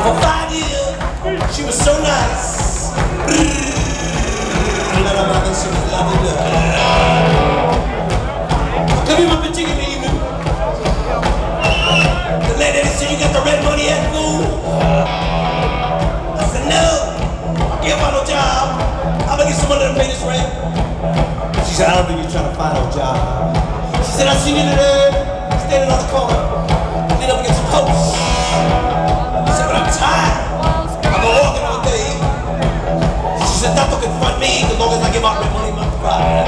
For 5 years, she was so nice. Come here, my particular evening. The lady said, "You got the red money yet, fool?" I said, "No, I can't find no job. I'm gonna get someone to pay this rent." She said, "I don't think you're trying to find no job." She said, "I seen you today, standing on the corner. Get up and get some coats." I said, "But I'm tired. I've been walking all day." She said, "That don't confront me as long as I get my rent money month Friday."